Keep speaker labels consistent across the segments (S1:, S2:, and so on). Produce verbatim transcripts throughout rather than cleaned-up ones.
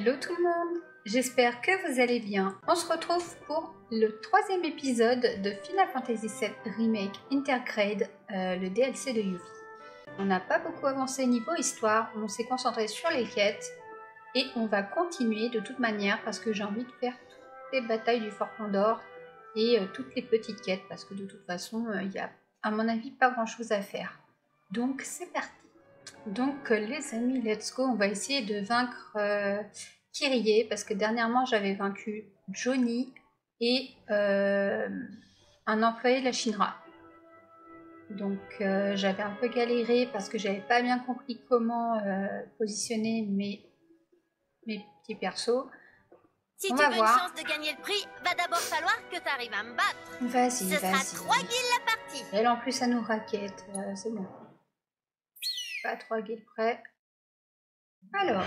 S1: Hello tout le monde, j'espère que vous allez bien. On se retrouve pour le troisième épisode de Final Fantasy sept Remake Intergrade, euh, le D L C de Yuffie. On n'a pas beaucoup avancé niveau histoire, on s'est concentré sur les quêtes et on va continuer de toute manière parce que j'ai envie de faire toutes les batailles du Fort Pandore et euh, toutes les petites quêtes parce que de toute façon il euh, y a à mon avis pas grand chose à faire. Donc c'est parti. Donc euh, les amis, let's go, on va essayer de vaincre euh, Kyrie parce que dernièrement j'avais vaincu Johnny et euh, un employé de la Shinra. Donc euh, j'avais un peu galéré parce que j'avais pas bien compris comment euh, positionner mes, mes petits persos.
S2: Si
S1: on
S2: tu
S1: va
S2: veux
S1: voir.
S2: une chance de gagner le prix, va d'abord falloir que tu arrives à me battre.
S1: Vas-y,
S2: Ce
S1: vas-y.
S2: sera trois guildes la partie.
S1: Elle en plus ça nous raquette, euh, c'est bon. Pas trois guildes près. Alors.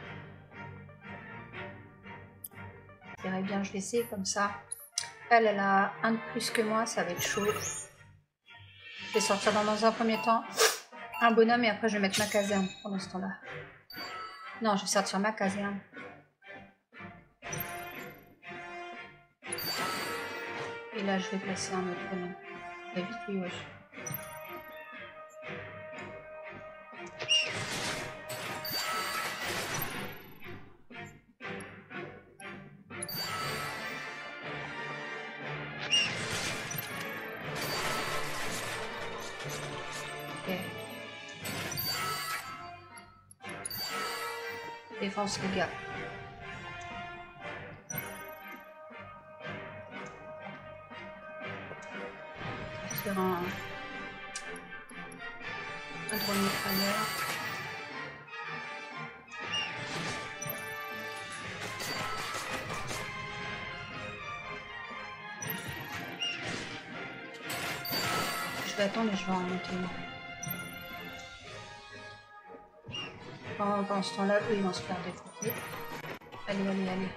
S1: Je dirais bien, je vais essayer comme ça. Elle, elle a un de plus que moi, ça va être chaud. Je vais sortir dans un premier temps un bonhomme et après je vais mettre ma caserne pendant ce temps-là. Non, je vais sortir ma caserne. Et là, je vais placer un autre bonhomme. Va vite, lui, wesh. Ok. Défense, les gars. Sur un... un drone mitrailleur. Je vais attendre et je vais en monter une. Pendant, pendant ce temps-là, eux, ils vont se faire défoncer. Allez, allez, allez.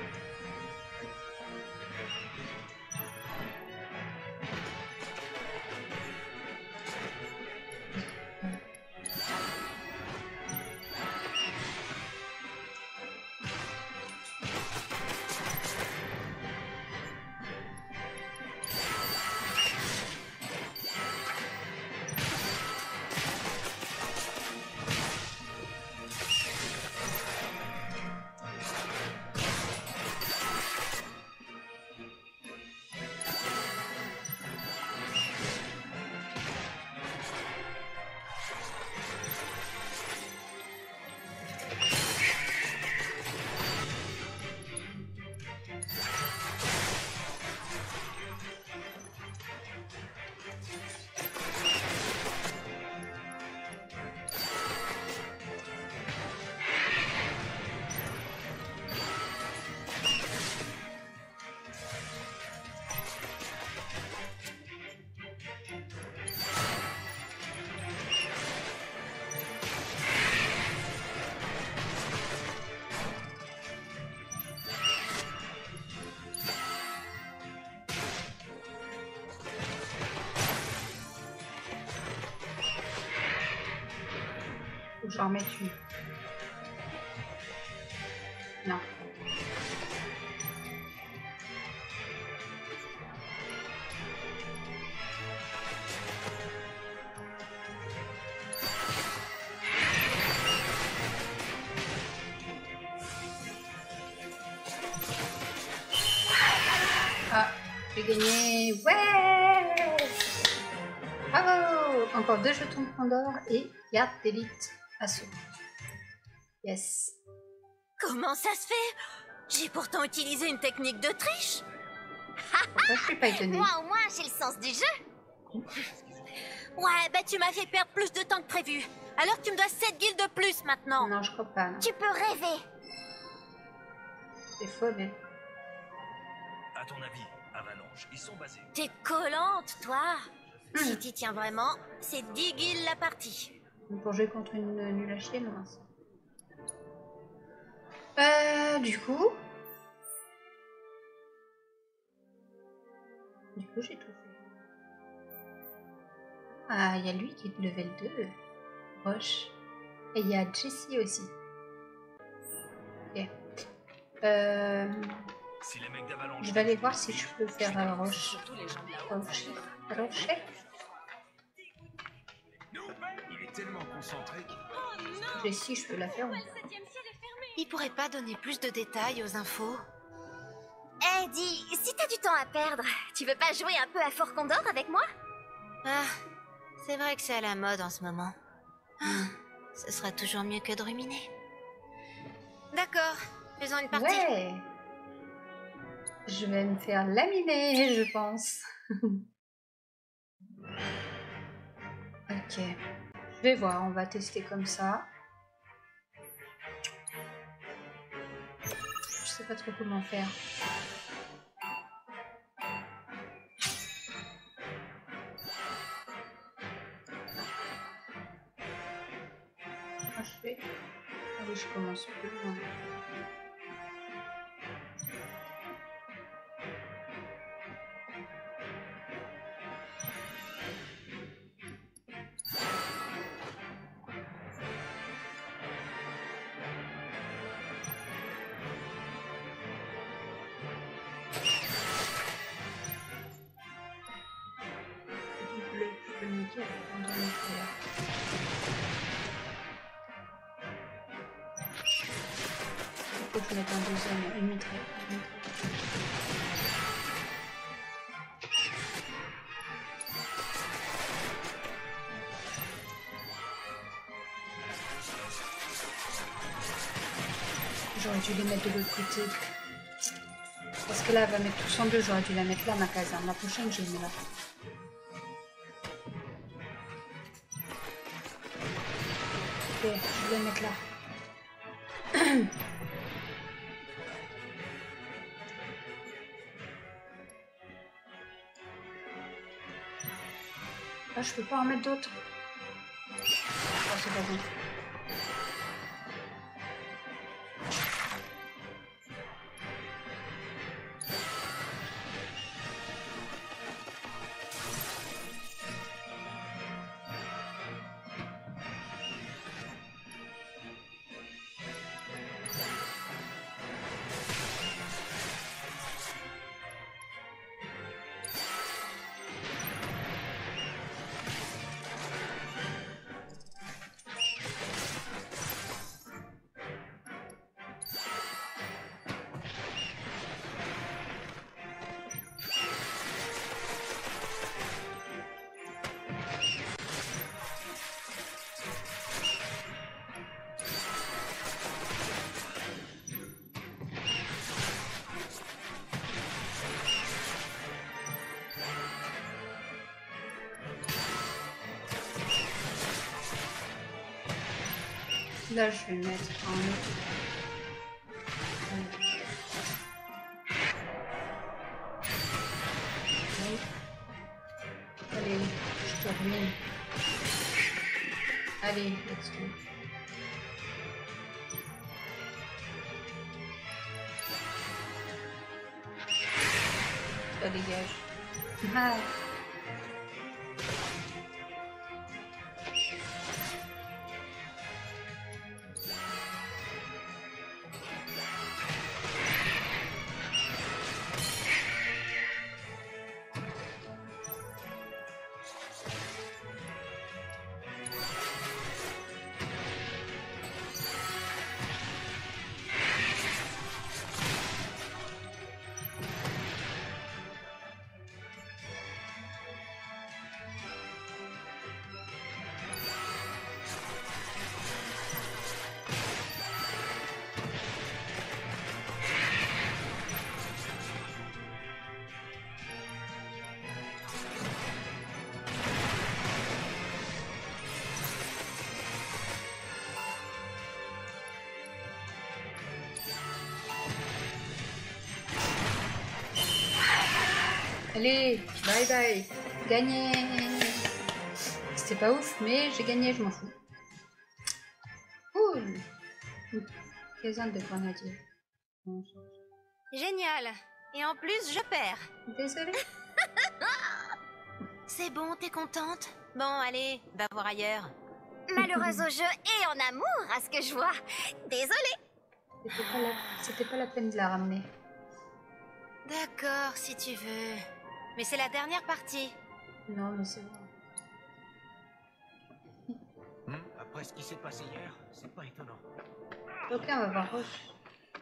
S1: Je vais en mettre une. Non. Ah, j'ai gagné. Ouais! Bravo! Encore deux jetons de Pandore et garde d'élite. Assaut. Yes.
S2: Comment ça se fait? J'ai pourtant utilisé une technique de triche.
S1: Pourquoi je suis pas étonnée?
S2: Moi au moins j'ai le sens du jeu. Ouais, bah tu m'as fait perdre plus de temps que prévu. Alors tu me dois sept guildes de plus maintenant.
S1: Non, je crois pas. Non.
S2: Tu peux rêver.
S1: C'est faux, mais...
S3: À ton avis, Avalanche, ils sont basés.
S2: T'es collante, toi.
S1: Mmh.
S2: Si t'y tiens vraiment, c'est dix guildes la partie.
S1: Pour jouer contre une nulle à chier, non. Euh, du coup... Du coup, j'ai tout fait. Ah, il y a lui qui est level deux. Roche. Et il y a Jessie aussi. Ok. Euh,
S3: Si les mecs d'Avalanche...
S1: je vais aller voir si je peux faire un roche.
S4: Surtout les gens de là-haut.
S1: Rocher. Rocher.
S5: Il est tellement concentré que...
S1: Et si je peux la faire. ou pas.
S2: Il pourrait pas donner plus de détails aux infos?
S6: Eh, dis, si t'as du temps à perdre, tu veux pas jouer un peu à Fort Condor avec moi?
S2: Ah, c'est vrai que c'est à la mode en ce moment. Ah, ce sera toujours mieux que de ruminer. D'accord, faisons une partie.
S1: Ouais. Je vais me faire laminer, je pense. Ok. Je vais voir, on va tester comme ça. Je sais pas trop comment faire. Ah, je fais... Ah oui, je commence plus loin. Je peux le mettre on doit le mettre là. Il faut que je mette un deuxième, une mitraille. Une mitraille. J'aurais dû les mettre de l'autre côté. Parce que là, elle va mettre tous en deux. J'aurais dû la mettre là, ma caserne. La prochaine, je les mets là. Ok, je vais la mettre là. Ah, je peux pas en mettre d'autres. Ah, c'est pas bon. Là, je vais mettre un autre. Allez, je termine. Allez, let's go. Ça dégage. Ah. Allez, bye bye. Gagné. C'était pas ouf, mais j'ai gagné, je m'en fous. Cool. Caserne de grenadier. Bon,
S2: Génial. Et en plus, je perds.
S1: désolée.
S2: C'est bon, t'es contente? Bon, allez, va voir ailleurs.
S6: Malheureuse au jeu et en amour, à ce que je vois. Désolée.
S1: C'était pas, la... C'était pas la peine de la ramener.
S2: D'accord, si tu veux. Mais c'est la dernière partie.
S1: Non, mais c'est bon.
S5: Hmm, après ce qui s'est passé hier, c'est pas étonnant.
S1: Ok, on va voir Roche.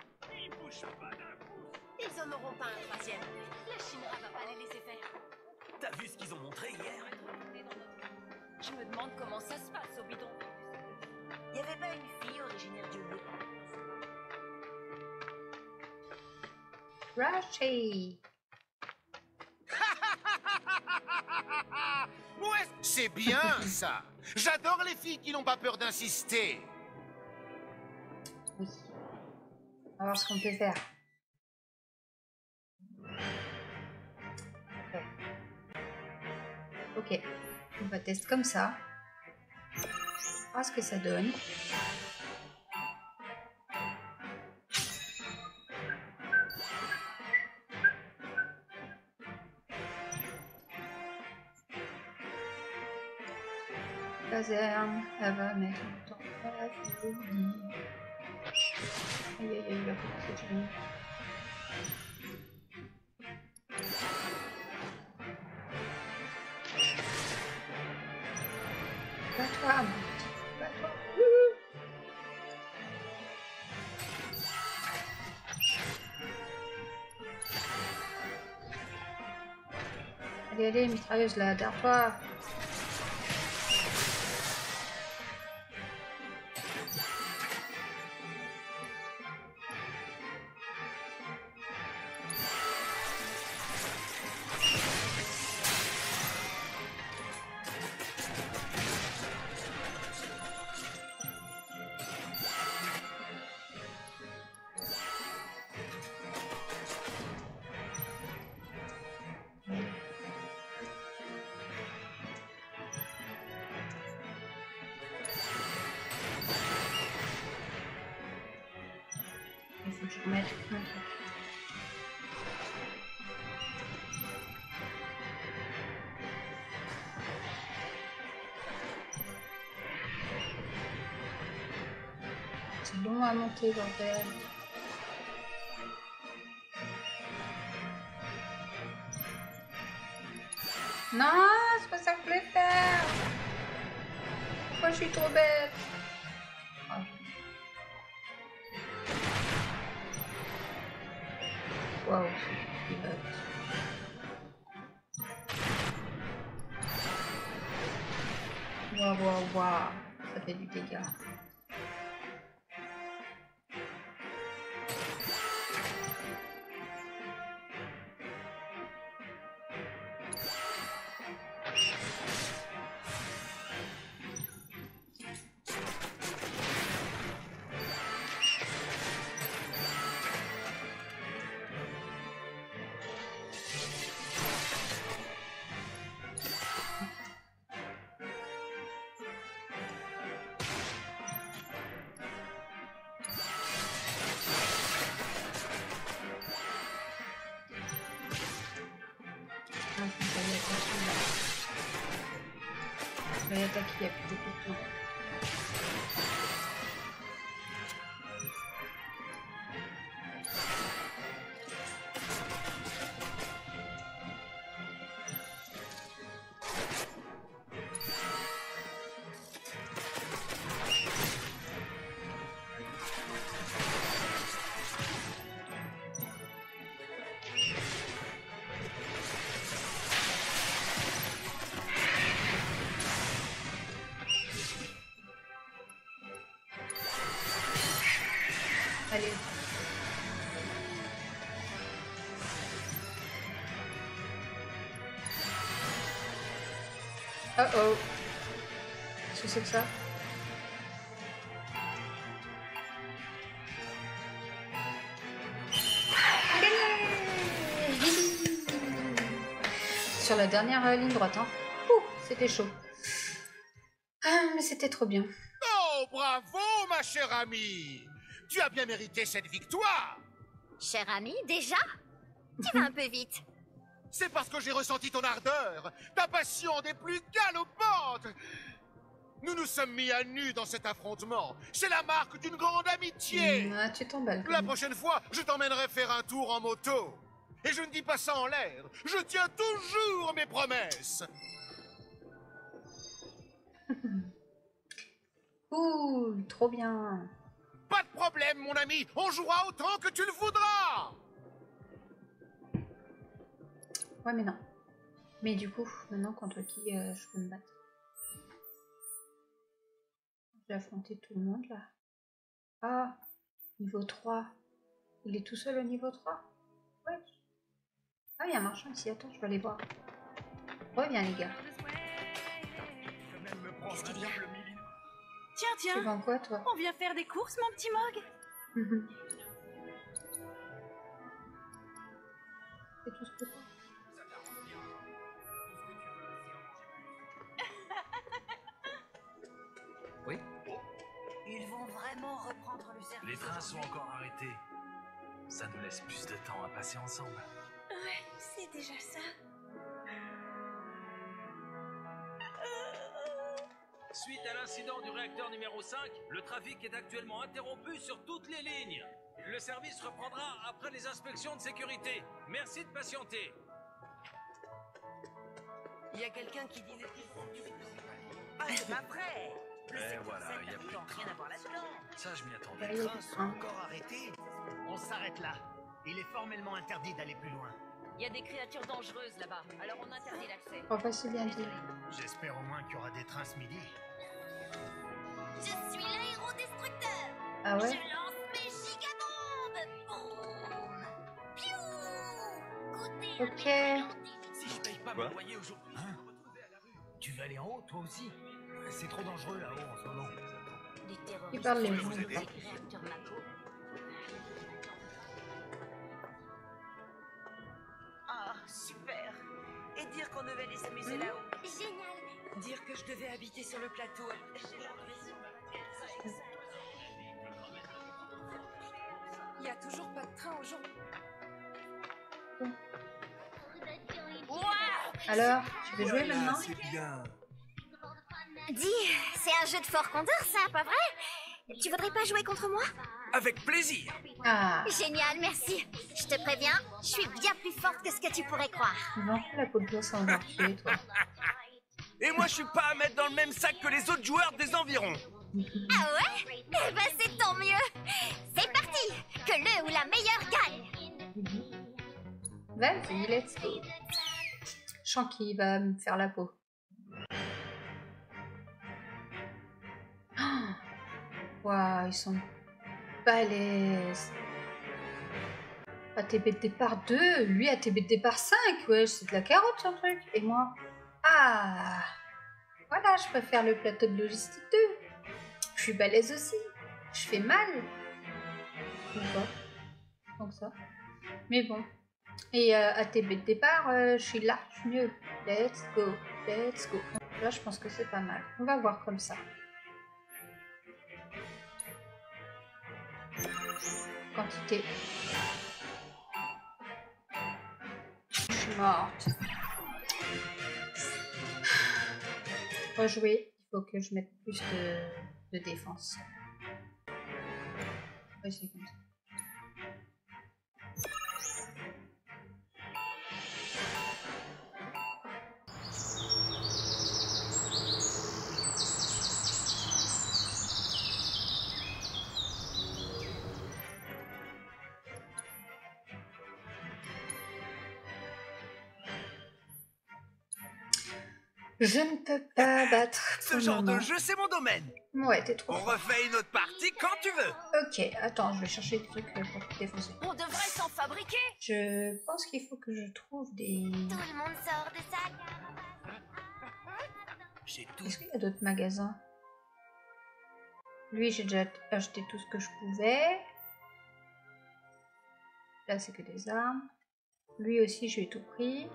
S4: Ils en auront pas un troisième. La Shinra va pas les laisser faire.
S3: T'as vu ce qu'ils ont montré hier?
S4: Je me demande comment ça se passe au bidon.
S7: Y avait pas une fille originaire du bleu?
S1: Rashi.
S8: Ouais, c'est bien ça. J'adore les filles qui n'ont pas peur d'insister.
S1: Oui. On va voir ce qu'on peut faire. Ok. Ok. On va tester comme ça. Voir ce que ça donne. Caserne, elle va mettre le temps à finir. Aïe aïe aïe, il a fait ce que j'ai mis. Bats-toi, mon petit, bats-toi. Wouhou. Allez, allez, mitrailleuse là, derrière toi. Il faut que je remette un truc. C'est long à monter, bordel. Non, c'est pas ça que je voulais faire. Pourquoi je suis trop bête? Ah. Waouh, je suis bête. Waouh, waouh, waouh, ça fait du dégât. Ah, je vais y attaquer là. Je vais y attaquer, il y a plus beaucoup de temps. Allez. Oh oh. Qu'est-ce que c'est que ça? Sur la dernière euh, ligne droite, hein. Ouh, c'était chaud. Ah, mais c'était trop bien.
S8: Oh, bravo, ma chère amie. Tu as bien mérité cette victoire.
S6: Cher ami, déjà? Tu vas un peu vite.
S8: C'est parce que j'ai ressenti ton ardeur, ta passion des plus galopantes. Nous nous sommes mis à nu dans cet affrontement. C'est la marque d'une grande amitié.
S1: Ah, tu t'emballes.
S8: La prochaine fois, je t'emmènerai faire un tour en moto. Et je ne dis pas ça en l'air. Je tiens toujours mes promesses.
S1: Cool, trop bien.
S8: Pas de problème, mon ami. On jouera autant que tu le voudras.
S1: Ouais, mais non. Mais du coup, maintenant, contre qui euh, je peux me battre? J'ai affronté tout le monde, là. Ah, niveau trois. Il est tout seul au niveau trois? Ouais. Ah, il y a un marchand ici. Attends, je vais aller voir. Reviens, les gars.
S6: Qu'est-ce qu'il y a?
S9: Tiens,
S1: Tu
S9: tiens,
S1: vends quoi, toi?
S9: on vient faire des courses, mon petit Mog.
S1: Mhm. C'est tout ce que t'as.
S3: Oui.
S7: Ils vont vraiment reprendre le service.
S3: Les trains sont encore arrêtés. Ça nous laisse plus de temps à passer ensemble.
S9: Ouais, c'est déjà ça.
S10: Suite à l'incident du réacteur numéro cinq, le trafic est actuellement interrompu sur toutes les lignes. Le service reprendra après les inspections de sécurité. Merci de patienter.
S7: Il y a quelqu'un qui dit... Ah, c'est pas vrai. Le
S3: Eh
S7: secteur
S3: voilà,
S7: sept
S3: il y a
S7: n'a
S3: plus de
S7: pourtant rien à voir là-dedans.
S3: Ça, je m'y
S1: Bah,
S3: attendais.
S1: il y a
S11: trains
S1: des
S11: sont
S1: trains.
S11: encore arrêtés. On s'arrête là. Il est formellement interdit d'aller plus loin.
S4: Il y a des créatures dangereuses là-bas, alors on interdit l'accès.
S1: Enfin, c'est bien dit.
S11: J'espère au moins qu'il y aura des trains ce midi.
S6: Je suis l'aérodestructeur.
S1: Ah ouais?
S6: Je lance mes gigabombes. Boum. Piou. Goûtez
S1: Ok.
S6: à mes blancs.
S5: Si je paye pas
S3: Quoi
S5: mon loyer aujourd'hui,
S11: Hein?
S5: je vais me retrouver à la rue.
S11: Tu veux aller en haut, toi aussi? C'est trop dangereux là-haut en ce moment.
S6: Des terroristes.
S1: Il parle les
S6: sur
S1: gens,
S6: des
S1: quoi.
S6: réacteurs Mako.
S7: Ah, super. Et dire qu'on devait les amuser là-haut.
S6: Génial.
S7: Dire que je devais habiter sur le plateau. J'ai l'impression.
S9: Il y a toujours pas de train aujourd'hui.
S1: Alors, tu veux jouer maintenant?
S5: C'est bien.
S6: Dis, c'est un jeu de fort condor, ça, pas vrai? Tu voudrais pas jouer contre moi?
S5: Avec plaisir.
S1: Ah,
S6: Génial, merci. Je te préviens, je suis bien plus forte que ce que tu pourrais croire.
S1: vends la peau de l'ours en marché, toi.
S5: Et moi, je suis pas à mettre dans le même sac que les autres joueurs des environs.
S6: Ah ouais? Eh ben c'est tant mieux. C'est parti. Que le ou la meilleure gagne.
S1: Vas-y, let's go. Je sens qu'il va me faire la peau. Waouh, ils sont balèzes. A T B de départ deux, lui A T B de départ cinq. Ouais, c'est de la carotte son truc. Et moi? Ah, voilà, je préfère le plateau de logistique deux. Je suis balèze aussi. Je fais mal. Ou pas. Donc ça. Mais bon. Et euh, A T B de départ, euh, je suis large mieux. Let's go. Let's go. Là, je pense que c'est pas mal. On va voir comme ça. Quantité. Je suis morte. Rejouer. Il faut que je mette plus de, de défense. Ouais, c'est comme ça. Je ne peux pas battre.
S5: Ce
S1: pour le
S5: genre de
S1: moment.
S5: jeu, c'est mon domaine.
S1: Ouais, t'es trop
S5: On
S1: fort.
S5: refait une autre partie quand tu veux.
S1: Ok, attends, je vais chercher des trucs euh, pour te défoncer.
S4: On devrait s'en fabriquer.
S1: Je pense qu'il faut que je trouve des...
S6: Tout le monde sort de sa cave.
S5: J'ai tout.
S1: Est-ce qu'il y a d'autres magasins? Lui, j'ai déjà acheté tout ce que je pouvais. Là, c'est que des armes. Lui aussi, je lui ai tout pris.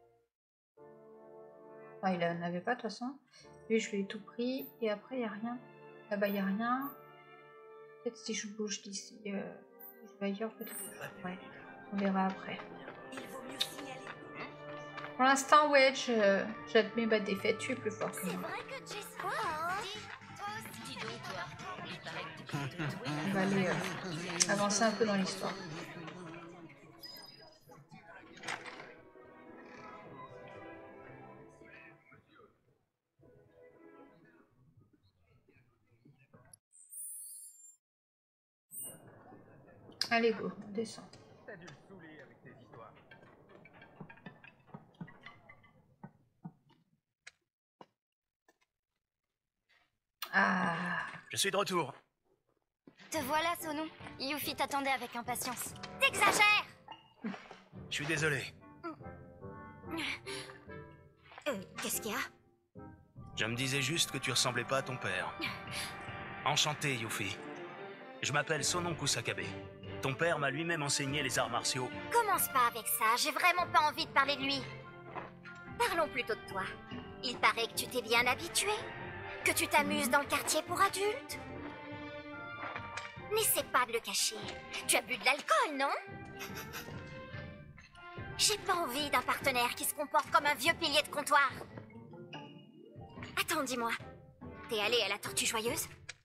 S1: Enfin, il n'en avait pas de toute façon. Lui, je lui ai tout pris. Et après, il n'y a rien. Là-bas, il n'y a rien. Peut-être si je bouge d'ici, euh, je vais ailleurs, peut-être. Ouais, on verra après.
S7: Il vaut mieux signaler.
S1: Pour l'instant, ouais, je- j'admets ma défaite. Tu es plus fort que
S6: C'est
S1: moi.
S6: vrai que Jess... Quoi?
S2: Dis donc, toi, il paraît que tu peux te tuer.
S1: On va aller euh, avancer un peu dans l'histoire. Allez, go, on descend.
S11: T'as dû le saouler avec tes histoires.
S1: Ah,
S5: Je suis de retour.
S6: Te voilà, Sonon. Yuffie t'attendait avec impatience. T'exagères!
S5: Je suis désolé.
S6: Euh, qu'est-ce qu'il y a?
S5: Je me disais juste que tu ressemblais pas à ton père. Enchanté, Yuffie. Je m'appelle Sonon Kusakabe. Ton père m'a lui-même enseigné les arts martiaux.
S6: Commence pas avec ça, j'ai vraiment pas envie de parler de lui. Parlons plutôt de toi. Il paraît que tu t'es bien habitué, que tu t'amuses dans le quartier pour adultes. N'essaie pas de le cacher. Tu as bu de l'alcool, non? J'ai pas envie d'un partenaire qui se comporte comme un vieux pilier de comptoir. Attends, dis-moi. T'es allé à la Tortue Joyeuse?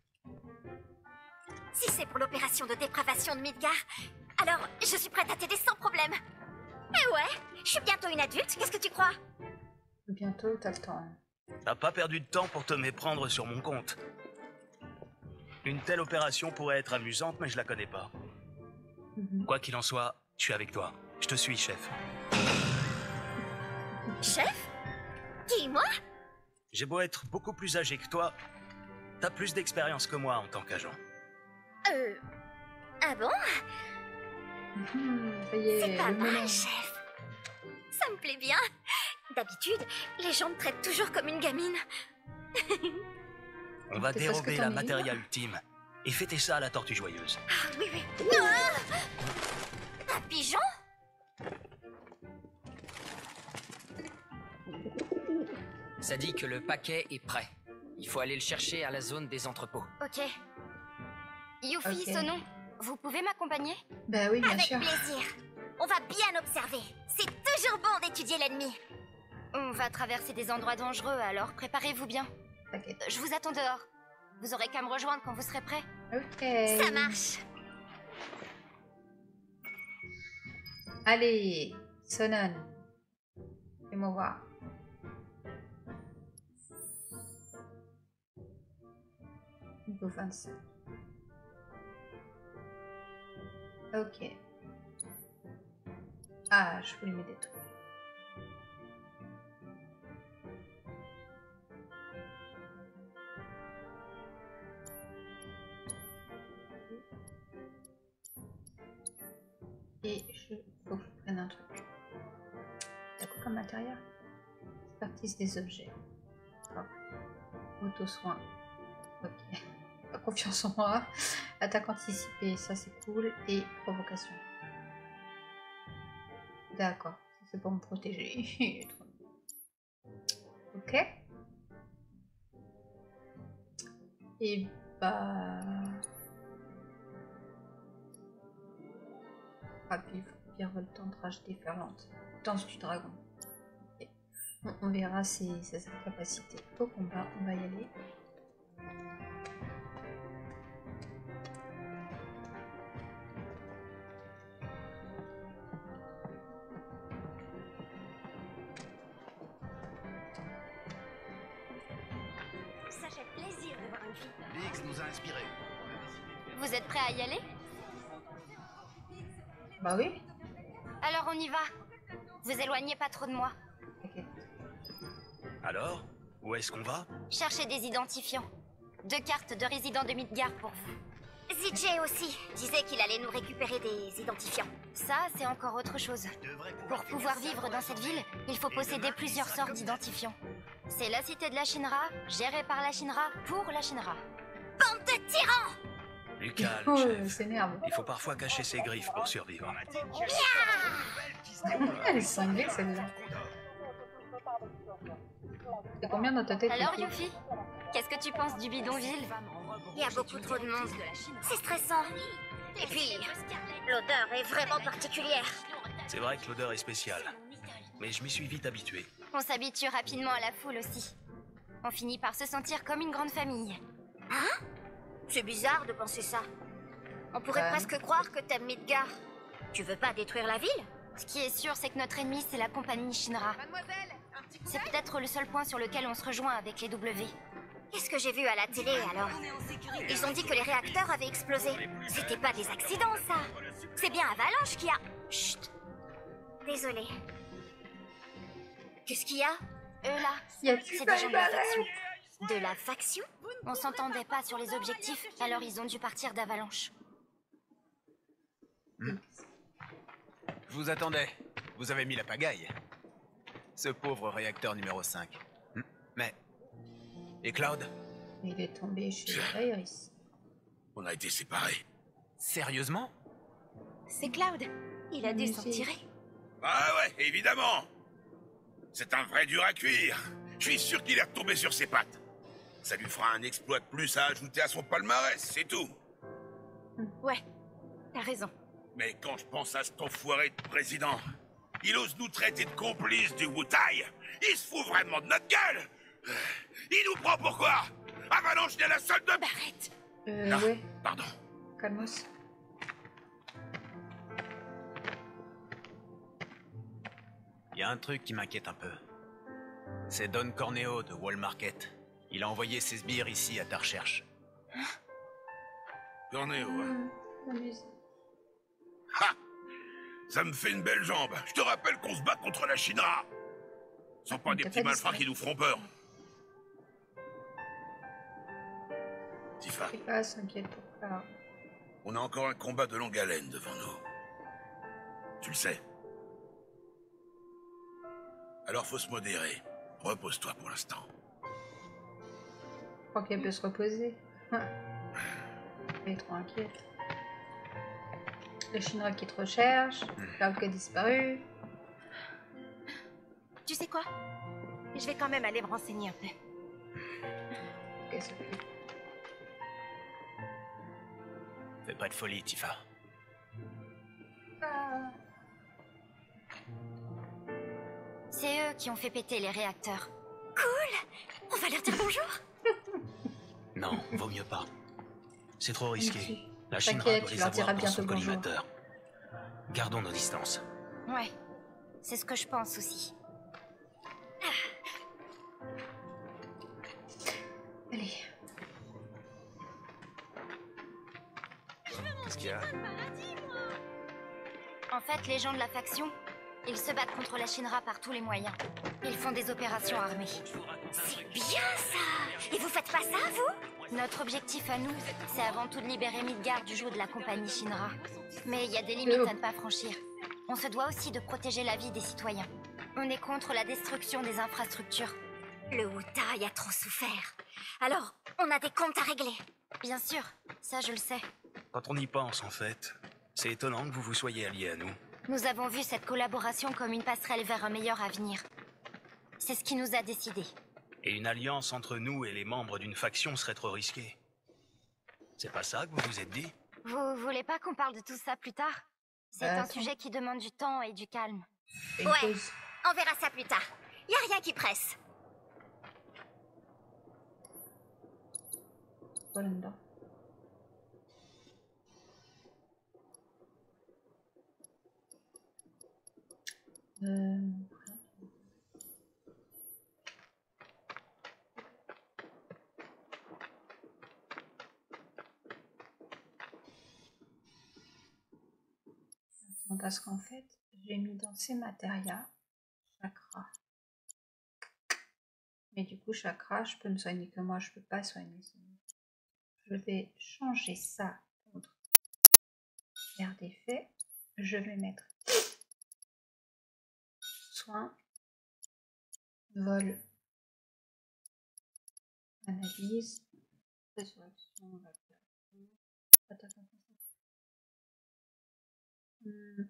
S6: Si c'est pour l'opération de dépravation de Midgar, alors je suis prête à t'aider sans problème. Eh ouais, je suis bientôt une adulte, qu'est-ce que tu crois?
S1: bientôt, t'as le temps.
S5: T'as pas perdu de temps pour te méprendre sur mon compte. Une telle opération pourrait être amusante, mais je la connais pas.
S1: Mhm.
S5: Quoi qu'il en soit, je suis avec toi. Je te suis, chef.
S6: Chef? Qui, moi?
S5: J'ai beau être beaucoup plus âgé que toi, t'as plus d'expérience que moi en tant qu'agent.
S6: Euh... Ah bon?
S1: Mhm, ça y est,
S6: C'est pas
S1: le
S6: mal,
S1: mélange.
S6: chef. Ça me plaît bien. D'habitude, les gens me traitent toujours comme une gamine.
S5: On va
S1: C'est parce que
S5: dérober
S1: t'en
S5: la
S1: es
S5: matéria
S1: une.
S5: ultime et fêter ça à la Tortue Joyeuse.
S6: Ah, oui, oui. Ah! Un pigeon?
S12: Ça dit que le paquet est prêt. Il faut aller le chercher à la zone des entrepôts.
S6: Ok. Yuffie,
S1: Ok.
S6: Sonon, vous pouvez m'accompagner?
S1: Bah oui, bien
S6: Avec
S1: sûr.
S6: plaisir. On va bien observer. C'est toujours bon d'étudier l'ennemi. On va traverser des endroits dangereux, alors préparez-vous bien.
S1: T'inquiète.
S6: Je vous attends dehors. Vous aurez qu'à me rejoindre quand vous serez prêts.
S1: Ok.
S6: Ça marche.
S1: Allez, Sonon. Fais-moi voir. Niveau vingt-cinq. Ok. Ah, je voulais mettre des trucs. Et je faut que je prenne un truc. T'as quoi comme matériel? Expertise des objets. Hop. Auto-soin. Ok. Pas confiance en moi. Attaque anticipée, ça c'est cool. Et provocation. D'accord. C'est pour me protéger. Ok. Et bah... Rapide, virevoltante, rage déferlante. Danse du dragon. Ok. On, on verra ses, ses capacités au combat. On va y aller.
S6: Ça fait plaisir de voir une fille.
S8: L'X nous a inspirés.
S6: Vous êtes prêts à y aller?
S1: Bah oui.
S6: Alors on y va. Vous éloignez pas trop de moi.
S1: T'inquiète.
S5: Alors, où est-ce qu'on va?
S6: Cherchez des identifiants. Deux cartes de résidents de Midgar pour vous. Zijé aussi disait qu'il allait nous récupérer des identifiants. Ça, c'est encore autre chose. Pour pouvoir vivre dans cette ville, il faut posséder plusieurs sortes d'identifiants. C'est la cité de la Shinra, gérée par la Shinra, pour la Shinra. Bande de tyrans!
S5: Lucas,
S1: Oh,
S5: le chef.
S1: s'énerve.
S5: Il faut parfois cacher ses griffes pour survivre.
S1: Elle est cinglée celle-là. C'est combien dans ta tête?
S6: Alors
S1: Yuffie
S6: Yuffie, qu'est-ce que tu penses du bidonville? Il y a beaucoup trop de monde. C'est stressant. Et puis, l'odeur est vraiment particulière.
S5: C'est vrai que l'odeur est spéciale. Mais je m'y suis vite habitué.
S6: On s'habitue rapidement à la foule aussi. On finit par se sentir comme une grande famille. Hein? C'est bizarre de penser ça. On pourrait
S1: Ouais.
S6: presque croire que t'aimes Midgar. Tu veux pas détruire la ville? Ce qui est sûr, c'est que notre ennemi, c'est la compagnie Shinra.
S4: Mademoiselle, un petit coup
S6: C'est peut-être le seul point sur lequel on se rejoint avec les W. Qu'est-ce que j'ai vu à la télé, alors? Ils ont dit que les réacteurs avaient explosé. C'était pas des accidents, ça. C'est bien Avalanche qui a... Chut. Désolée. Qu'est-ce qu'il y a? Eux, là,
S1: Il y a
S6: c'est des gens de la faction. De la faction? On s'entendait pas sur les objectifs, alors ils ont dû partir d'Avalanche.
S13: Hmm. Je vous attendais. Vous avez mis la pagaille. Ce pauvre réacteur numéro cinq. Hmm. Mais... Et Cloud?
S1: Il est tombé chez Iris.
S8: On a été séparés.
S13: Sérieusement?
S6: C'est Cloud. Il a dû s'en tirer.
S8: Ah ouais, évidemment. C'est un vrai dur à cuire. Je suis sûr qu'il est retombé sur ses pattes. Ça lui fera un exploit de plus à ajouter à son palmarès, c'est tout.
S6: Ouais, t'as raison.
S8: Mais quand je pense à cet enfoiré de président, il ose nous traiter de complices du Wutai. Il se fout vraiment de notre gueule. Il nous prend pour quoi? Avalanche n'est la seule de...
S6: Arrête.
S1: Euh,
S8: Ah,
S1: ouais.
S8: pardon.
S1: Calmos.
S13: Il y a un truc qui m'inquiète un peu. C'est Don Corneo de Wall Market. Il a envoyé ses sbires ici à ta recherche.
S8: Cornéo, hein.
S1: Amuse.
S8: Ha! Ça me fait une belle jambe. Je te rappelle qu'on se bat contre la Shinra. Ce sont pas des
S1: T'as
S8: petits
S1: pas
S8: malfrats
S1: dit ça.
S8: qui nous feront peur. Tifa,
S1: Je sais pas, s'inquiète pour ça.
S8: on a encore un combat de longue haleine devant nous. Tu le sais. Alors faut se modérer. Repose-toi pour l'instant.
S1: Je crois qu'elle peut se reposer. Elle est trop inquiète. Le Shinra qui te recherche, Cloud qui a disparu.
S6: Tu sais quoi? Je vais quand même aller me renseigner un peu.
S1: Ok, ça fait.
S13: Fais pas de folie, Tifa.
S1: Ah.
S6: C'est eux qui ont fait péter les réacteurs. Cool! On va leur dire bonjour?
S5: Non, vaut mieux pas. C'est trop risqué. La Shinra
S1: T'inquiète,
S5: doit
S1: tu
S5: les
S1: leur
S5: avoir
S1: diras
S5: dans
S1: bientôt
S5: son
S1: bonjour.
S5: collimateur. Gardons nos distances.
S6: Ouais, c'est ce que je pense aussi.
S1: Allez.
S13: Qu'est-ce qu'il y a?
S6: En fait, les gens de la faction, ils se battent contre la Shinra par tous les moyens. Ils font des opérations armées. C'est bien ça! Et vous faites pas ça, vous? Notre objectif à nous, c'est avant tout de libérer Midgar du joug de la compagnie Shinra. Mais il y a des limites à ne pas franchir. On se doit aussi de protéger la vie des citoyens. On est contre la destruction des infrastructures. Le Wutai a trop souffert. Alors, on a des comptes à régler. Bien sûr, ça je le sais.
S5: Quand on y pense, en fait, c'est étonnant que vous vous soyez alliés à nous.
S6: Nous avons vu cette collaboration comme une passerelle vers un meilleur avenir. C'est ce qui nous a décidés.
S5: Et une alliance entre nous et les membres d'une faction serait trop risquée. C'est pas ça que vous vous êtes dit?
S6: Vous voulez pas qu'on parle de tout ça plus tard? C'est
S1: Euh,
S6: un
S1: attends.
S6: sujet qui demande du temps et du calme.
S1: Une
S6: Ouais.
S1: pause.
S6: On verra ça plus tard. Y a rien qui presse.
S1: Voilà dedans. Euh... Attends, parce qu'en fait, j'ai mis dans ces matérias chakra. Mais du coup, chakra, je peux me soigner que moi, je peux pas soigner. Je vais changer ça contre faire d'effet. Je vais mettre soin, vol, analyse, résurrection, on va faire. Attends, attends, attends. Hmm.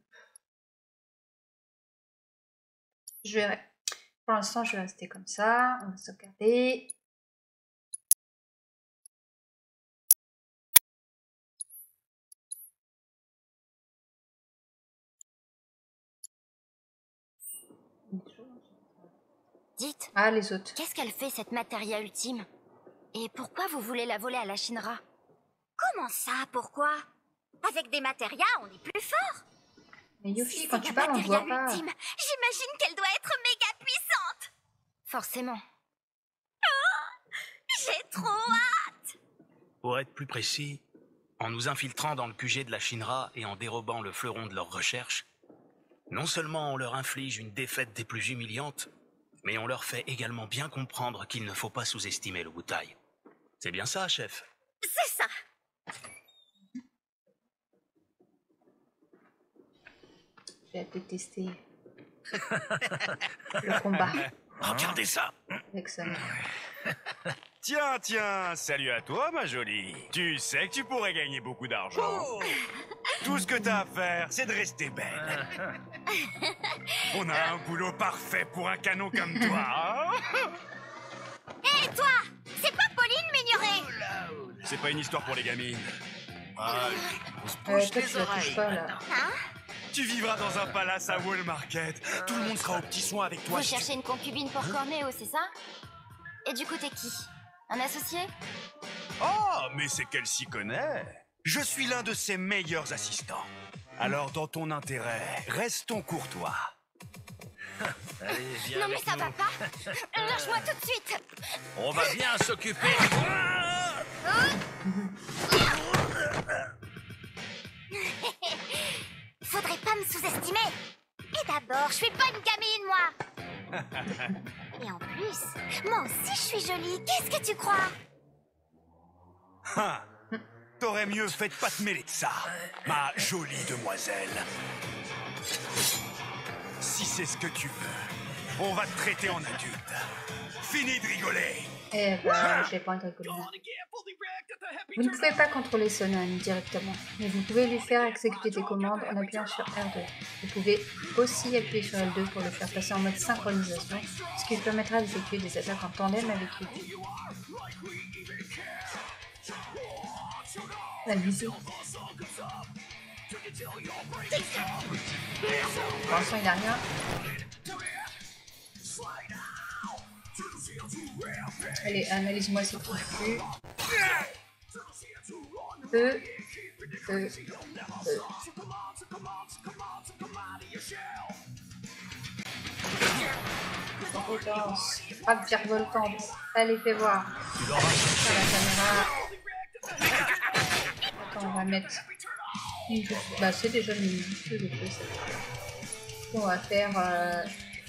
S1: Je verrai. Pour l'instant, je vais rester comme ça. On va sauvegarder.
S6: Dites,
S1: Ah, les autres.
S6: qu'est-ce qu'elle fait cette matéria ultime? Et pourquoi vous voulez la voler à la Shinra? Comment ça, pourquoi? Avec des matérias, on est plus fort.
S1: Mais Yuffie,
S6: Si
S1: quand
S6: c'est
S1: tu
S6: la
S1: parles, on te
S6: matéria
S1: voit pas.
S6: ultime, j'imagine qu'elle doit être méga puissante. Forcément. Oh, j'ai trop hâte.
S5: Pour être plus précis, en nous infiltrant dans le Q G de la Shinra et en dérobant le fleuron de leurs recherches, non seulement on leur inflige une défaite des plus humiliantes, mais on leur fait également bien comprendre qu'il ne faut pas sous-estimer le Wutai. C'est bien ça, chef?
S6: C'est ça.
S1: J'ai hâte de tester le combat
S8: Regardez ça.
S1: avec ça.
S14: Tiens, tiens, salut à toi, ma jolie. Tu sais que tu pourrais gagner beaucoup d'argent. Tout ce que t'as à faire, c'est de rester belle. On a un boulot parfait pour un canon comme toi.
S6: Hé, toi, c'est pas Pauline Mignoret?
S14: C'est pas une histoire pour les gamines.
S13: Ah,
S1: Euh, toi, tu la touches pas, là.
S6: Hein?
S14: Tu vivras dans un palace à Wall Market. Tout le monde sera aux petits soins avec toi.
S6: Vous cherchez une concubine pour Cornéo, c'est ça? Et du coup, t'es qui? Un associé?
S14: Oh, mais c'est qu'elle s'y connaît. Je suis l'un de ses meilleurs assistants. Alors, dans ton intérêt, restons courtois.
S10: Allez, viens
S6: Non mais
S10: avec
S6: ça
S10: nous.
S6: va pas. Lâche-moi tout de suite.
S10: On va bien s'occuper.
S6: Faudrait pas me sous-estimer. Et d'abord, je suis pas une gamine, moi. Et en plus, moi aussi je suis jolie. Qu'est-ce que tu crois?
S14: Ah, t'aurais mieux fait de pas te mêler de ça, ma jolie demoiselle. Si c'est ce que tu veux, on va te traiter en adulte. Fini de rigoler.
S1: Eh ben, j'ai pas envie de rigoler. Vous ne pouvez pas contrôler Sonon directement, mais vous pouvez lui faire exécuter des commandes en appuyant sur R deux. Vous pouvez aussi appuyer sur L deux pour le faire passer en mode synchronisation, ce qui lui permettra d'effectuer des attaques en tandem avec lui. La musique. Pour l'instant, il n'a rien. Allez, analyse-moi ces coups de cul. Feu. Feu. Feu. Compétence. Frappe virevoltante. Allez, fais voir. Sur la caméra. Attends, on va mettre une petite... Bah, c'est déjà une minute de feu, ça. On va faire... Euh...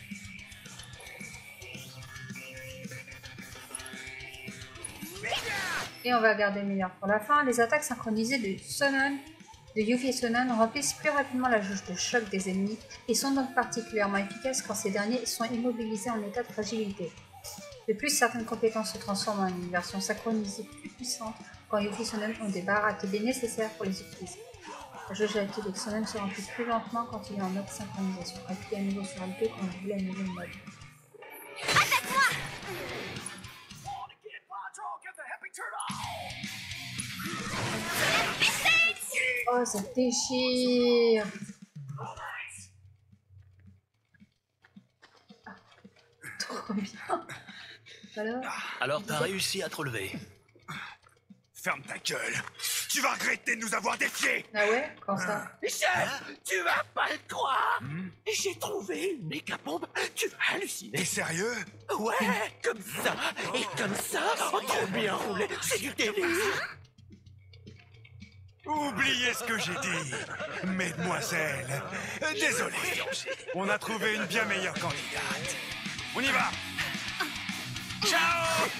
S1: Et on va garder le meilleur pour la fin. Les attaques synchronisées de Sonon, de Yuffie et Sonon remplissent plus rapidement la jauge de choc des ennemis et sont donc particulièrement efficaces quand ces derniers sont immobilisés en état de fragilité. De plus, certaines compétences se transforment en une version synchronisée plus puissante quand Yuffie et Sonon ont des barres A T B nécessaires pour les utiliser. La jauge A T B de Sonon se remplit plus lentement quand il est en mode synchronisation. Appuyez à nouveau sur L deux quand vous voulez annuler le mode. Oh, ça déchire! Ah, trop bien! Alors?
S5: Alors t'as réussi à te relever.
S14: Ferme ta gueule. Tu vas regretter de nous avoir défiés.
S1: Ah ouais? Quand ça?
S7: Chef, tu vas pas le croire. J'ai trouvé une méga bombe. Tu vas halluciner.
S14: T'es sérieux?
S7: Ouais, comme ça et comme ça. Oh, trop bien roulé. C'est du délire.
S14: Oubliez ce que j'ai dit, mesdemoiselles. Euh, Désolé, on a trouvé une bien meilleure candidate. On y va. Ciao.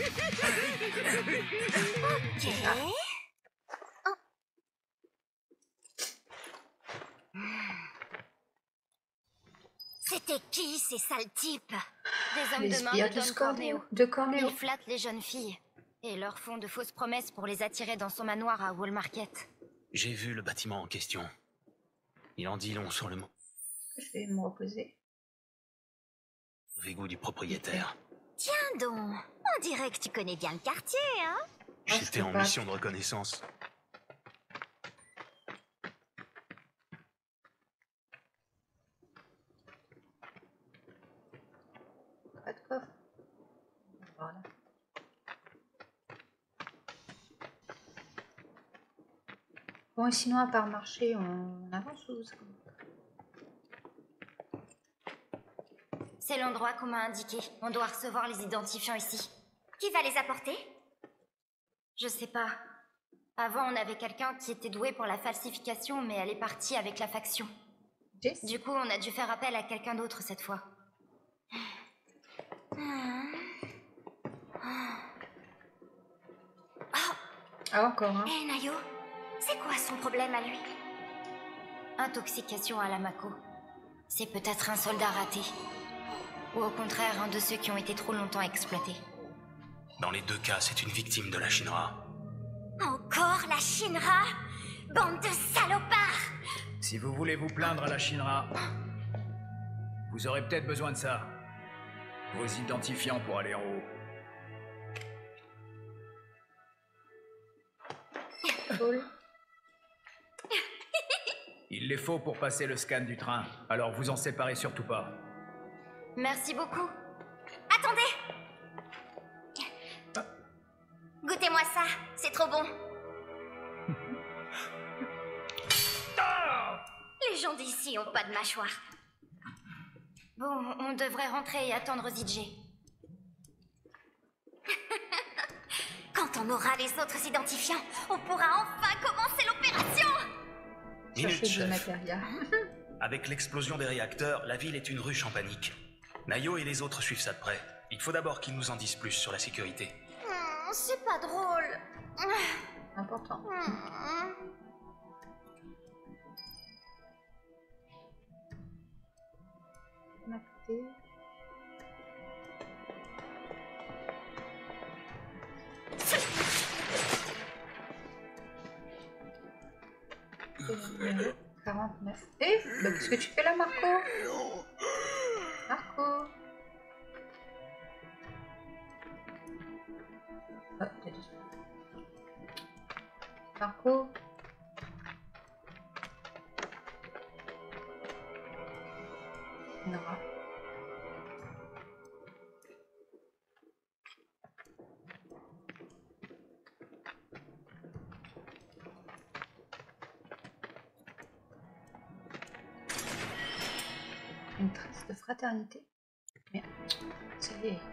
S6: C'était qui ces sales types?
S2: Des hommes
S1: Les
S2: de main
S1: sbires
S2: de
S1: de
S2: Don
S1: Cornéo.
S2: Corneo.
S1: De Cornéo.
S6: Ils flattent les jeunes filles et leur font de fausses promesses pour les attirer dans son manoir à Wall Market.
S5: J'ai vu le bâtiment en question. Il en dit long sur le
S1: Je vais me reposer.
S5: mauvais goût du propriétaire.
S6: Tiens donc, on dirait que tu connais bien le quartier, hein?
S5: J'étais en
S1: pas.
S5: mission de reconnaissance.
S1: Pas de coffre. Voilà. Bon, et sinon, à part marcher, on avance ou ça?
S6: C'est l'endroit qu'on m'a indiqué. On doit recevoir les identifiants ici. Qui va les apporter? Je sais pas. Avant, on avait quelqu'un qui était doué pour la falsification, mais elle est partie avec la faction.
S1: Jess?
S6: Du coup, on a dû faire appel à quelqu'un d'autre cette fois.
S1: Ah, encore, hein.
S6: Hé, hey, Nayo, c'est quoi son problème à lui? Intoxication à la Mako. C'est peut-être un soldat raté. Ou au contraire, un de ceux qui ont été trop longtemps exploités.
S5: Dans les deux cas, c'est une victime de la Shinra.
S6: Encore la Shinra? Bande de salopards!
S11: Si vous voulez vous plaindre à la Shinra, vous aurez peut-être besoin de ça. Vos identifiants pour aller en haut.
S1: Cool.
S11: Il les faut pour passer le scan du train, alors vous en séparez surtout pas.
S6: Merci beaucoup. Attendez! Goûtez-moi ça, c'est trop bon. Les gens d'ici ont pas de mâchoire. Bon, on devrait rentrer et attendre Z J. Quand on aura les autres identifiants, on pourra enfin commencer l'opération.
S5: Minute, chef.
S1: Matériel.
S5: Avec l'explosion des réacteurs, la ville est une ruche en panique. Nayo et les autres suivent ça de près. Il faut d'abord qu'ils nous en disent plus sur la sécurité.
S6: Hmm, c'est pas drôle.
S1: Important.
S6: Hmm.
S1: Maté. quarante-neuf. Eh, bah, qu'est-ce que tu fais là, Marco? Marco. Oh, t'es dessus. Marco. Nora. Une trace de fraternité. Merde, ça y est.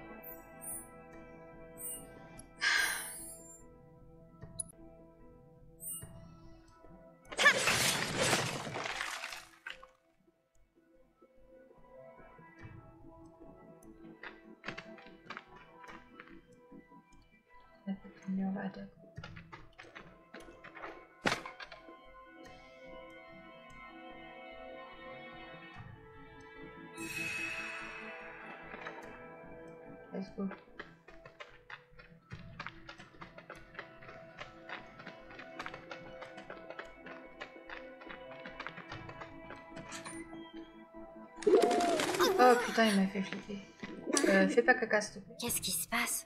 S1: Let's go. Oh putain, il m'a fait flipper. Euh, fais pas caca, s'il te plaît.
S6: Qu'est-ce qui se passe?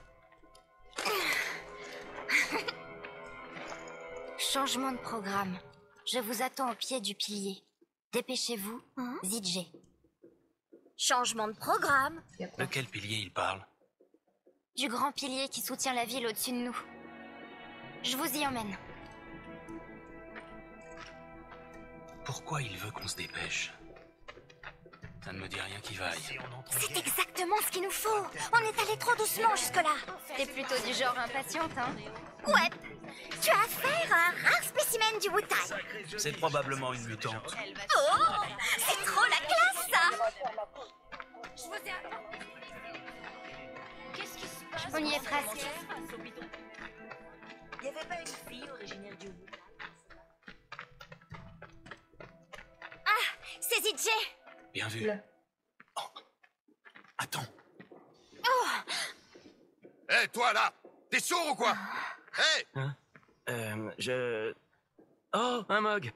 S6: Changement de programme. Je vous attends au pied du pilier. Dépêchez-vous, hein? Z J. Changement de programme.
S5: De quel pilier il parle?
S6: Du grand pilier qui soutient la ville au-dessus de nous. Je vous y emmène.
S5: Pourquoi il veut qu'on se dépêche? Ça ne me dit rien qui vaille.
S6: C'est exactement ce qu'il nous faut. On est allé trop doucement jusque-là. T'es plutôt du genre impatiente, hein? Ouais. Tu as affaire à un rare spécimen du Wutai.
S5: C'est probablement une mutante.
S6: Oh, c'est trop la classe, ça. Je vous ai... Qu'est-ce qui se passe? On y est presque.
S4: Il n'y avait pas une fille originaire du Wutai?
S6: Ah, c'est Z J.
S5: Bien vu. Oh. Attends.
S6: Oh.
S8: Hé, hey, toi là, t'es sourd ou quoi? Hé hey.
S15: Hein? Euh, je... Oh, un mug.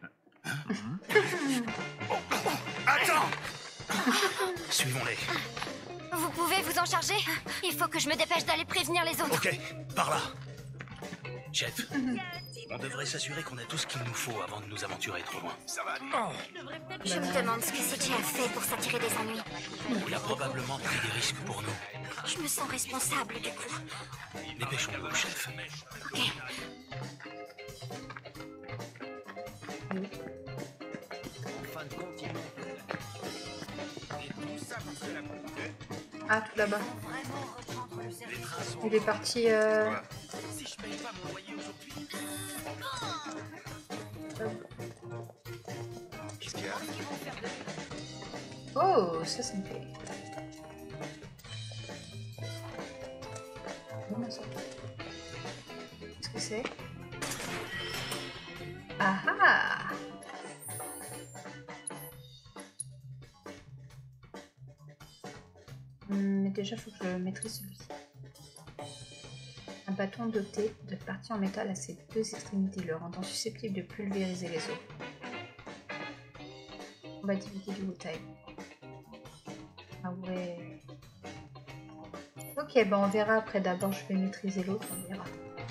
S8: Oh. Attends.
S5: Suivons-les.
S6: Vous pouvez vous en charger? Il faut que je me dépêche d'aller prévenir les autres.
S5: Ok, par là. Chef, on devrait s'assurer qu'on a tout ce qu'il nous faut avant de nous aventurer trop loin.
S8: Ça va aller.
S5: Oh.
S6: Je me demande ce que Z J a fait pour s'attirer des ennuis.
S5: Il a probablement pris des risques pour nous.
S6: Je me sens responsable du coup.
S5: Dépêchons-nous, chef.
S6: Ok.
S1: Ah, tout là-bas. Il est parti... Euh...
S7: Si je paye pas mon loyer aujourd'hui...
S13: Qu'est-ce qu'il y a?
S1: Oh, ça, ça me fait... Qu'est-ce que c'est? Ah ah! Mais déjà, faut que je maîtrise celui-ci. Un bâton doté de parties en métal à ses deux extrémités, le rendant susceptible de pulvériser les os. Combativité du Wutai. Ah ouais. Ok, ben on verra après. D'abord, je vais maîtriser l'autre, on verra.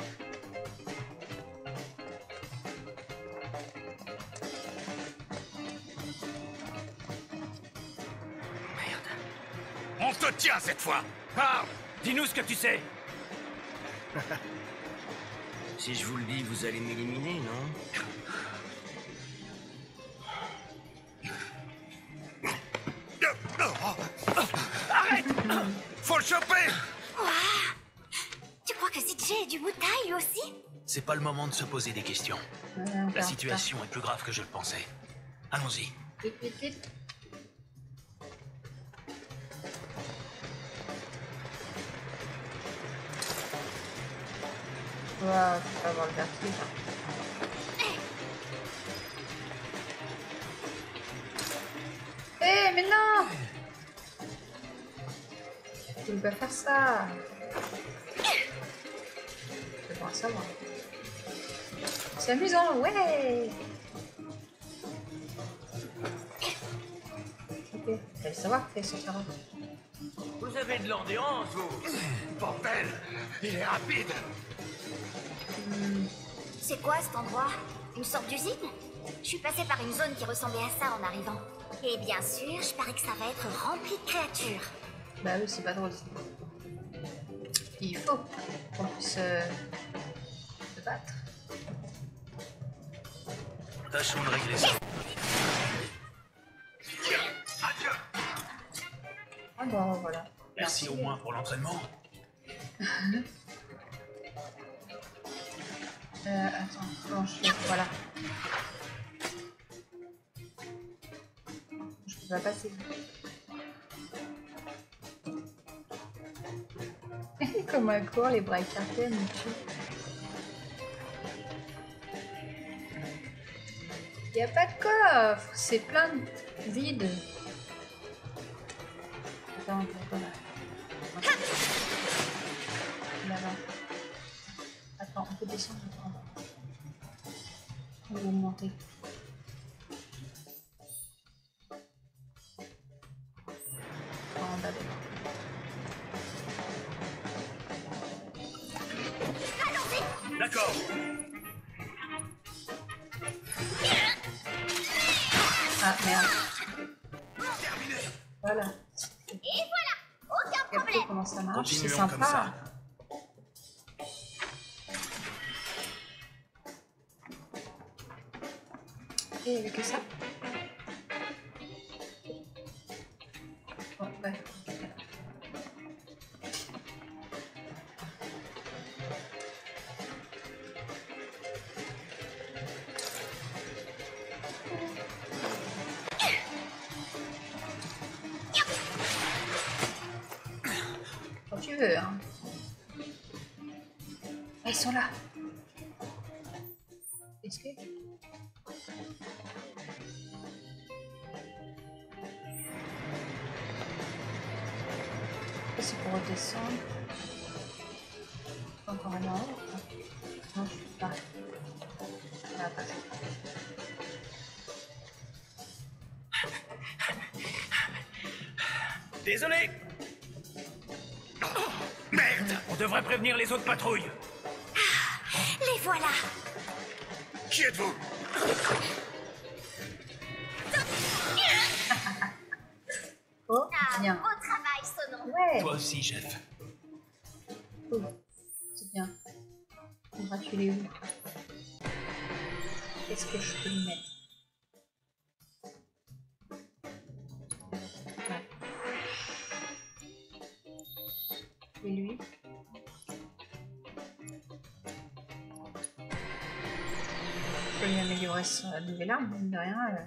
S8: On te tient cette fois.
S7: Parle! Dis-nous ce que tu sais!
S15: Si je vous le dis, vous allez m'éliminer, non?
S8: Arrête! Faut le choper!
S6: Ouah. Tu crois que C J est du Wutai lui aussi?
S5: C'est pas le moment de se poser des questions.
S1: Ouais,
S5: La situation est plus grave que je le pensais. Allons-y.
S1: Vite, vite, vite. Waouh, faut pas avoir le vertige. Hé, hey, mais non! Tu peux pas faire ça. Je devrais savoir. C'est amusant, ouais! Ok, fallait le savoir que c'est ça.
S7: Vous avez de l'endurance, vous!
S8: Bordel! Il est rapide!
S6: Hmm. C'est quoi cet endroit? Une sorte d'usine? Je suis passée par une zone qui ressemblait à ça en arrivant. Et bien sûr, je parie que ça va être rempli de créatures.
S1: Bah oui, c'est pas drôle. Il faut qu'on puisse euh, se battre.
S5: Tâchons de régler ça.
S1: Ah bon, voilà.
S5: Merci au moins pour l'entraînement.
S1: Euh, attends, bon, je fais, voilà. Je peux pas passer. Comment elle court, les bras écartés, elle me tue. Y a pas de coffre, c'est plein de vide. Attends, attends, là. Là-bas. Attends, on peut descendre en bas. On va monter. En bas d'abord.
S8: D'accord.
S1: Ah merde. Voilà.
S6: Et voilà, aucun
S1: Et après,
S6: problème.
S1: comment ça marche? C'est
S5: Continuons
S1: sympa.
S5: comme ça.
S1: Et avec que ça. Bon, ouais. Quand tu veux, hein. Ah, ils sont là. Est-ce que... C'est pour redescendre. Encore aller en haut. Non, je peux pas. Ça va pas.
S7: Désolé!
S8: Oh, merde!
S7: On devrait prévenir les autres patrouilles.
S6: Les voilà.
S8: Qui êtes-vous?
S1: Oh, bien.
S6: Beau travail, Sonon.
S1: Ouais.
S5: Toi aussi, chef.
S1: Cool. C'est bien. Congratulez-vous. Qu'est-ce que je peux lui mettre? Ouais. peux lui améliorer sa nouvelle arme, mine de rien. Euh...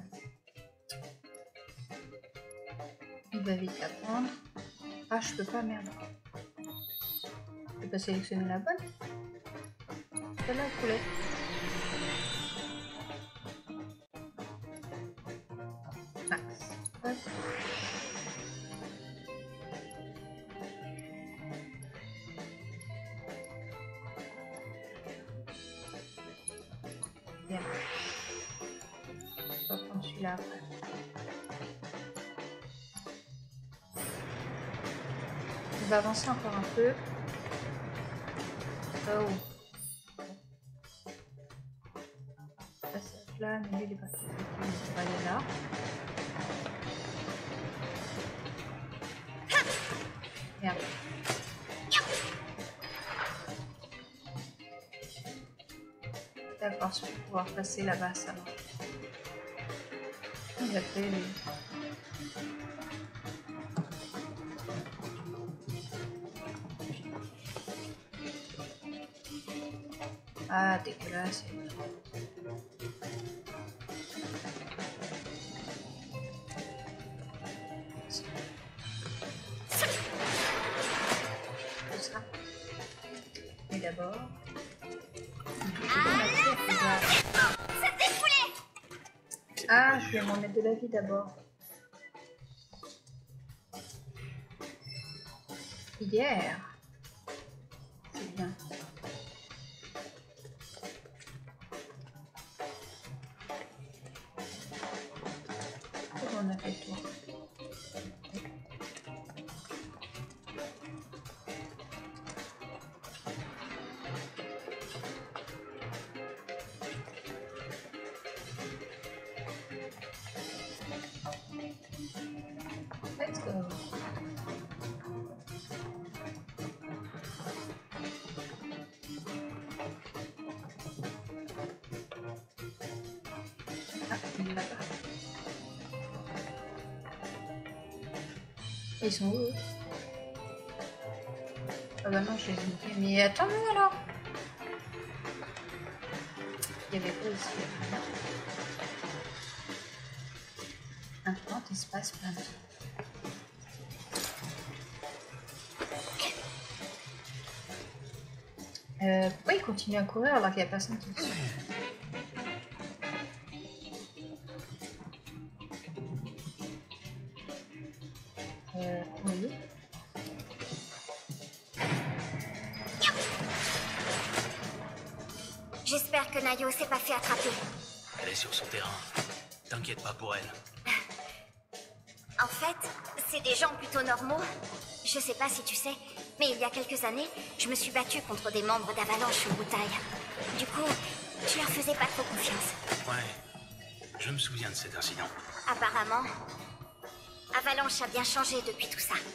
S1: Il va vite apprendre. Ah, je peux pas, merde. Je peux pas sélectionner la bonne. Celle-là, poulet. Ah, hop. Bien. On va prendre celui-là après. On va avancer encore un peu. Oh. Ça c'est là, mais lui il est pas fait. On va aller là. Merde. D'accord, je vais pouvoir passer là-bas, ça va. Il a fait les... Ah, dégueulasse. Tout ça. Et d'abord... Ah, je vais m'en mettre de la vie d'abord. Hier. C'est bien. Comment on a fait le tour? Let's go. Ah, il est là-bas. Ils sont où? Ah bah non, je les ai mis. Mais attends-nous alors. Il y avait quoi ici? Un grand espace plein de... Euh, pourquoi il continue à courir alors qu'il n'y a personne qui le suit? Euh, oui.
S6: J'espère que Nayo s'est pas fait attraper.
S5: Elle est sur son terrain. T'inquiète pas pour elle.
S6: En fait, c'est des gens plutôt normaux. Je sais pas si tu sais, mais il y a quelques années, je me suis battue contre des membres d'Avalanche au Wutai. Du coup, je leur faisais pas trop confiance.
S5: Ouais, je me souviens de cet incident.
S6: Apparemment, Avalanche a bien changé depuis tout ça.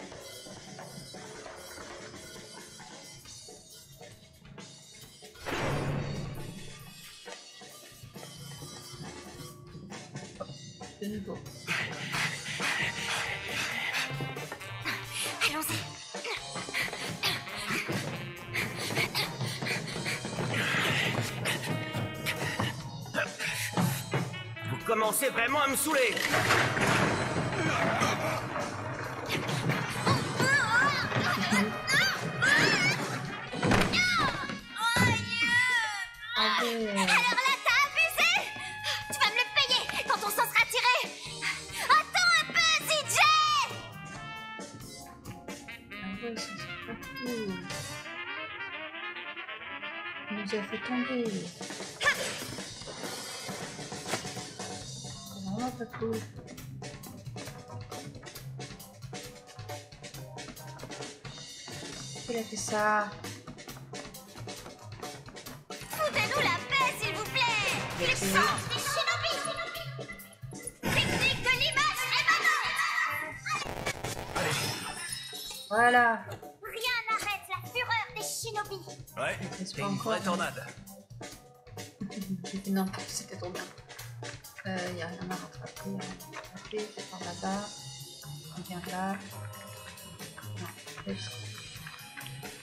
S1: De nouveau.
S6: Allons-y.
S15: Vous commencez vraiment à me saouler.
S6: Alors là, t'as abusé. Tu vas me le payer quand on s'en sera tiré. Attends un peu, C J.
S1: Ah ouais, ça c'est pas cool. Il nous a fait tomber. C'est vraiment pas cool. Il a fait ça.
S6: Foutez-nous la paix, s'il vous plaît. Puissance des shinobi. Technique de l'image émanante.
S1: Voilà.
S6: Rien n'arrête la fureur des shinobi.
S13: Ouais,
S1: c'est
S13: une vraie tornade.
S1: Non, c'était trop bien. Il euh, n'y a rien à rattraper. Il y a rien à rattraper. C'est par là-bas. On vient là. Non, let's go.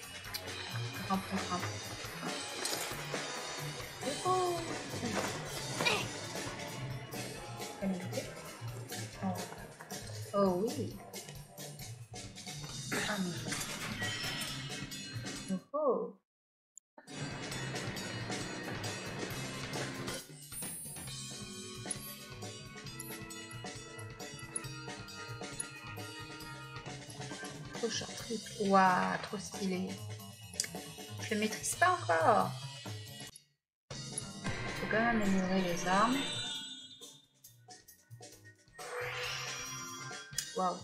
S1: Rampe, rampe. Oh. Décrocheur triple. Waouh, trop stylé. Je le maîtrise pas encore. Faut quand même améliorer les armes. Waouh.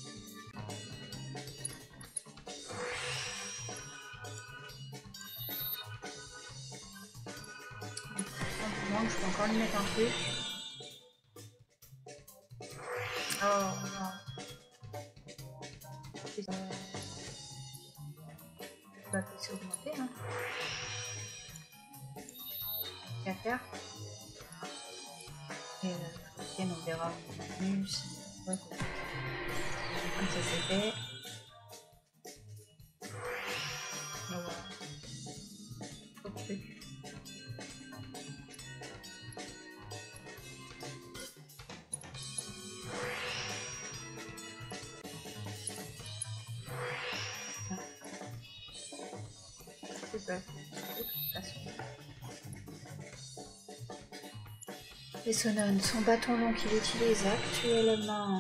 S1: Je peux encore lui mettre un truc. Oh non. Ça va peut-être augmenter, hein. Qu'à faire. Et euh, on verra plus. Ouais, comme ça c'est fait. Voilà. Trop de trucs. Et Sonon, son bâton long qu'il utilise actuellement.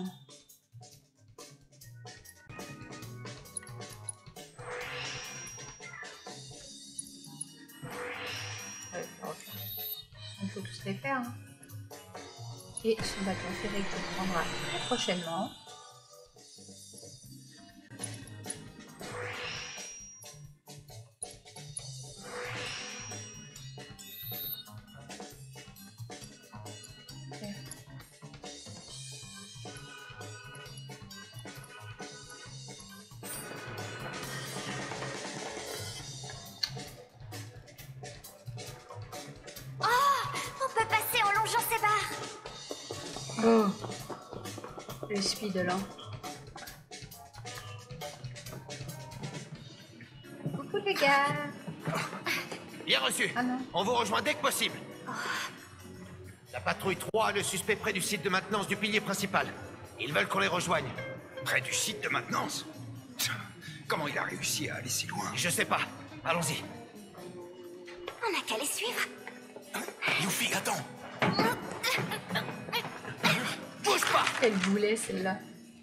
S1: Ouais, il faut tous les faire. Hein. Et son bâton ferré qu'il prendra très prochainement. Oh, le speed là. Coucou les gars.
S7: Bien reçu.
S1: Ah non.
S7: On vous rejoint dès que possible. La patrouille trois a le suspect près du site de maintenance du pilier principal. Ils veulent qu'on les rejoigne.
S16: Près du site de maintenance? Comment il a réussi à aller si loin?
S7: Je sais pas. Allons-y.
S6: On n'a qu'à les suivre.
S16: Yuffie, attends.
S7: Bouge pas.
S1: Elle voulait celle-là.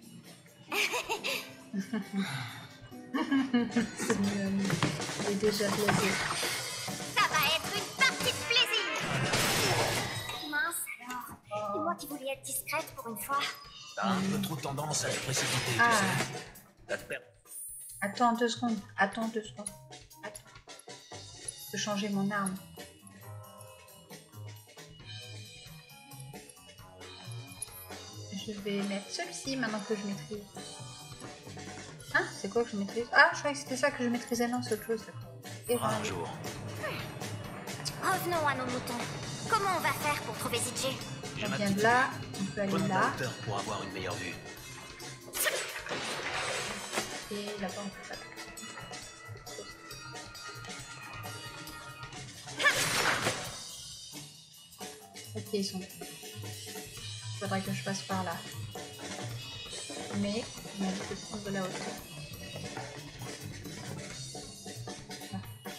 S1: C'est mieux. Il est déjà blasé.
S6: Ça va être une partie de plaisir. Mince alors. Et moi qui voulais être discrète pour une fois.
S5: T'as un peu trop tendance à te précipiter, tu
S1: Ah.
S5: sais. T'as te per-
S1: Attends deux secondes. Attends deux secondes. Attends. Je peux changer mon arme. Je vais mettre celui-ci maintenant que je maîtrise. Hein? C'est quoi que je maîtrise? Ah, je croyais que c'était ça que je maîtrisais. Non, c'est autre chose. Et voilà.
S5: Un jour.
S6: Revenons à nos moutons. Comment on va faire pour trouver Zidje?
S5: J'ai
S1: On
S5: ma
S1: vient
S5: petite
S1: de là, on peut aller
S5: Prenons ta
S1: là.
S5: hauteur pour avoir une meilleure vue.
S1: Et là-bas, on peut pas. Ok, ils sont là. Il faudrait que je passe par là. Mais, on a dit de prendre de la hauteur. Ah.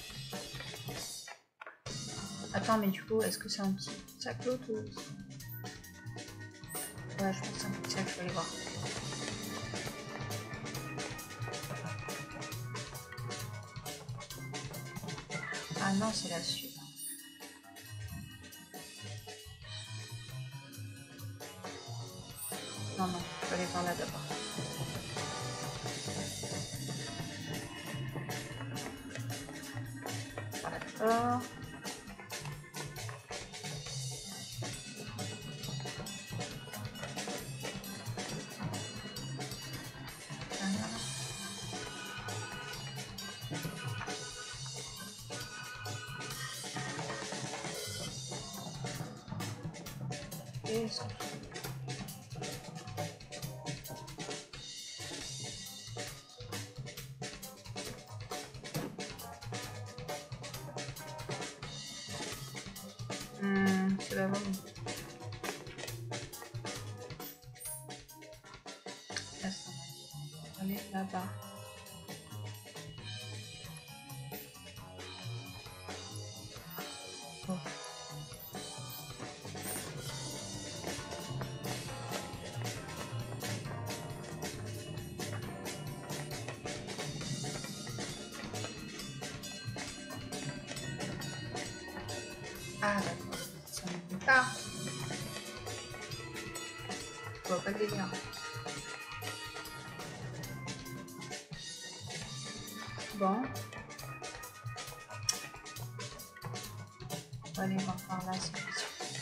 S1: Attends, mais du coup, est-ce que c'est un petit sac l'autre ou... Ouais, je pense que c'est un petit sac, je vais aller voir. Ah non, c'est la suite. Non, non, je vais aller par là d'abord. Par là d'abord. Voilà. Et ça. Hmm, c'est pas bon. Là, ça va aller là-bas. Bon. Ah d'accord, ça ne peut pas. Je vois pas le délire. Bon. On va aller voir par là, c'est possible.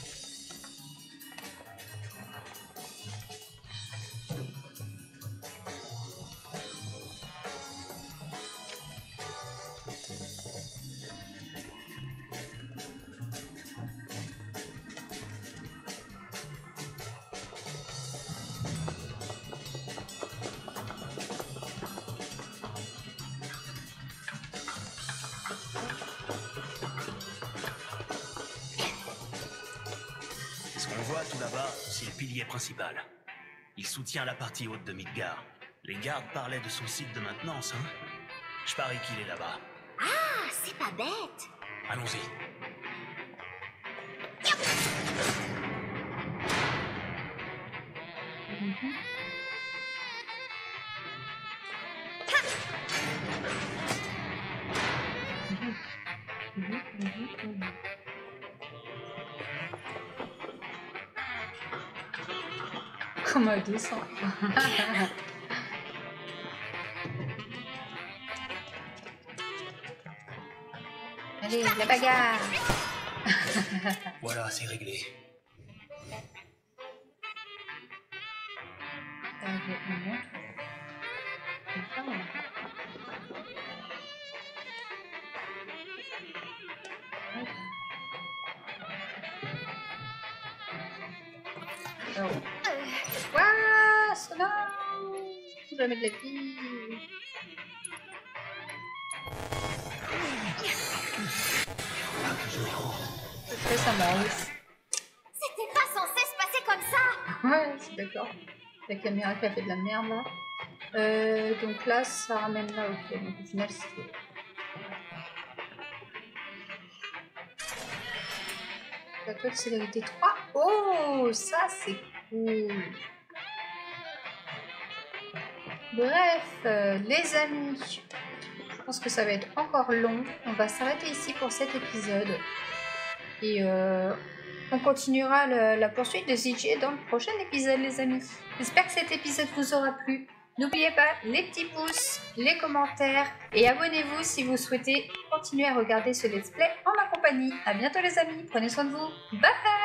S5: Ce qu'on voit tout là-bas, c'est le pilier principal. Il soutient la partie haute de Midgar. Les gardes parlaient de son site de maintenance, hein? Je parie qu'il est là-bas.
S6: Ah, c'est pas bête.
S5: Allons-y.
S1: Mm-hmm. Mm-hmm. Mm-hmm. Comme un dessin. Allez, la bagarre.
S5: Voilà, c'est réglé.
S1: Avec une montre. Enfin, voilà. Oh. Waouh, ça va. Je vais mettre la fille. C'est très sympa.
S6: C'était pas censé se passer comme ça.
S1: Ouais, je suis d'accord. La caméra qui a fait de la merde là. Euh, donc là, ça ramène là, ok. Donc au final, c'est... Plateau de célérité trois. Oh, ça c'est cool. Bref, euh, les amis, je pense que ça va être encore long. On va s'arrêter ici pour cet épisode. Et euh, on continuera le, la poursuite de Z J dans le prochain épisode, les amis. J'espère que cet épisode vous aura plu. N'oubliez pas les petits pouces, les commentaires et abonnez-vous si vous souhaitez continuer à regarder ce let's play en ma compagnie. A bientôt les amis, prenez soin de vous. Bye!